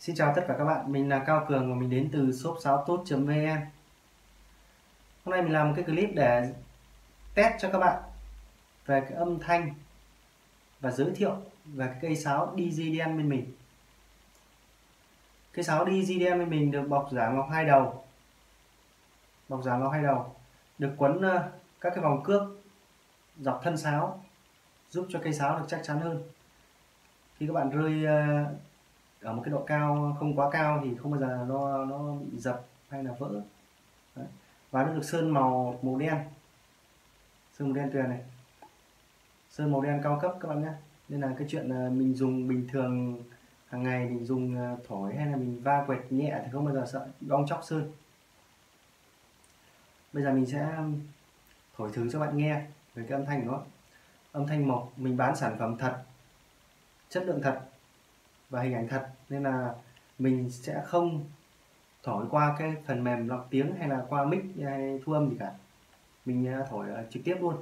Xin chào tất cả các bạn, mình là Cao Cường và mình đến từ shop sáo tốt.vn. Hôm nay mình làm một cái clip để test cho các bạn về cái âm thanh và giới thiệu về cái cây sáo DigiDen bên mình. Cây sáo DigiDen bên mình được bọc giả ngọc hai đầu. Bọc giả ngọc hai đầu được quấn các cái vòng cước dọc thân sáo, giúp cho cây sáo được chắc chắn hơn. Khi các bạn rơi ở một cái độ cao không quá cao thì không bao giờ nó bị dập hay là vỡ. Đấy. Và nó được sơn màu đen, sơn màu đen tuyền này, sơn màu đen cao cấp các bạn nhé. Nên là cái chuyện mình dùng bình thường hàng ngày, mình dùng thổi hay là mình va quẹt nhẹ thì không bao giờ sợ bong chóc sơn. Bây giờ mình sẽ thổi thử cho bạn nghe về cái âm thanh của nó. Âm thanh một, mình bán sản phẩm thật, chất lượng thật và hình ảnh thật, nên là mình sẽ không thổi qua cái phần mềm lọc tiếng hay là qua mic hay thu âm gì cả. Mình thổi trực tiếp luôn.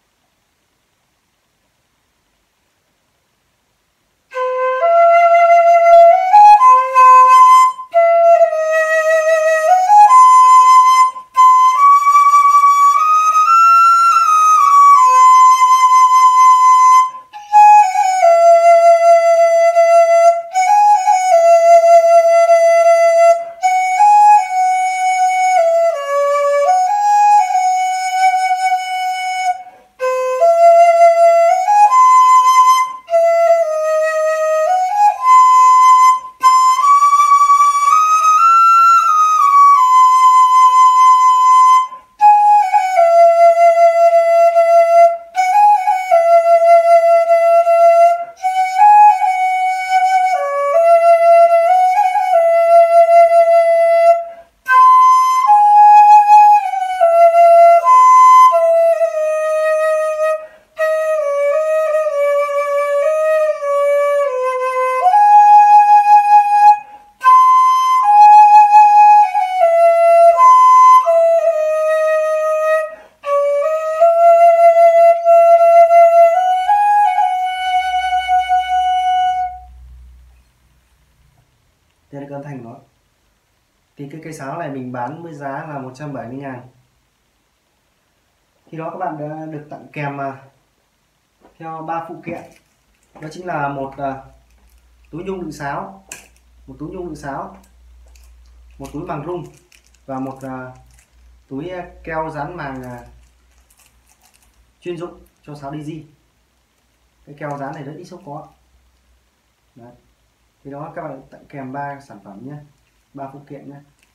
Đây là cái âm thanh của nó. Thì cái cây sáo này mình bán với giá là 170.000. Khi đó các bạn đã được tặng kèm theo 3 phụ kiện. Đó chính là một túi nhung đựng sáo, một túi nhung đựng sáo, một túi màng rung và một túi keo dán màng chuyên dụng cho sáo Digi. Cái keo dán này rất ít shop có. Đấy. Thì đó các bạn tặng kèm 3 sản phẩm nhé, 3 phụ kiện nhé.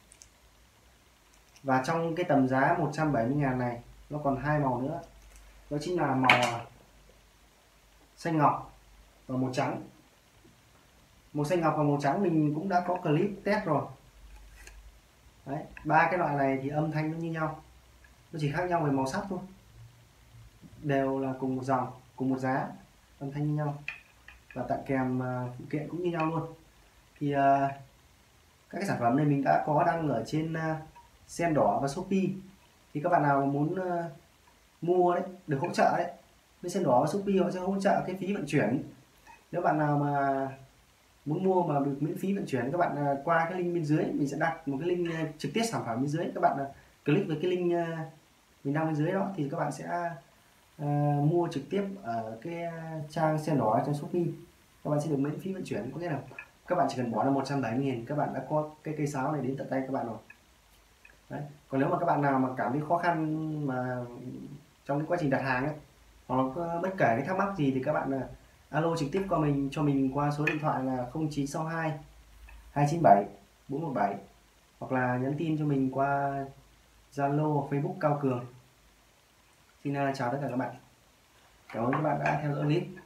Và trong cái tầm giá 170.000 này nó còn 2 màu nữa. Đó chính là màu xanh ngọc và màu trắng. Màu xanh ngọc và màu trắng mình cũng đã có clip test rồi. Đấy, 3 cái loại này thì âm thanh nó như nhau, nó chỉ khác nhau về màu sắc thôi, đều là cùng một dòng, cùng một giá, âm thanh như nhau và tặng kèm phụ kiện cũng như nhau luôn. Thì các cái sản phẩm này mình đã có đăng ở trên Sen Đỏ và Shopee. Thì các bạn nào muốn mua đấy, được hỗ trợ đấy, bên Sen Đỏ và Shopee họ sẽ hỗ trợ cái phí vận chuyển. Nếu bạn nào mà muốn mua mà được miễn phí vận chuyển, các bạn qua cái link bên dưới, mình sẽ đặt một cái link trực tiếp sản phẩm bên dưới, các bạn click với cái link mình đăng bên dưới đó thì các bạn sẽ mua trực tiếp ở cái trang Sen Đỏ trên Shopee. Các bạn sẽ được miễn phí vận chuyển, có nghĩa là các bạn chỉ cần bỏ ra 170.000, các bạn đã có cái cây sáo này đến tận tay các bạn rồi. Đấy. Còn nếu mà các bạn nào mà cảm thấy khó khăn mà trong cái quá trình đặt hàng ấy, hoặc là có bất kể cái thắc mắc gì thì các bạn alo trực tiếp qua cho mình qua số điện thoại là 0962 297 417, hoặc là nhắn tin cho mình qua Zalo, Facebook Cao Cường. Xin chào tất cả các bạn. Cảm ơn các bạn đã theo dõi clip.